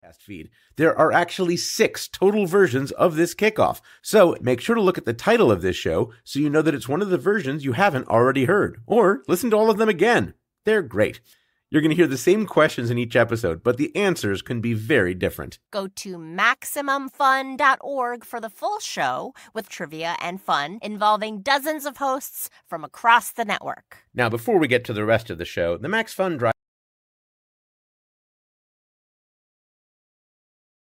feed. There are actually 6 total versions of this kickoff, so make sure to look at the title of this show so you know that it's one of the versions you haven't already heard, or listen to all of them again. They're great. You're going to hear the same questions in each episode, but the answers can be very different. Go to MaximumFun.org for the full show with trivia and fun involving dozens of hosts from across the network. Now, before we get to the rest of the show, the MaxFunDrive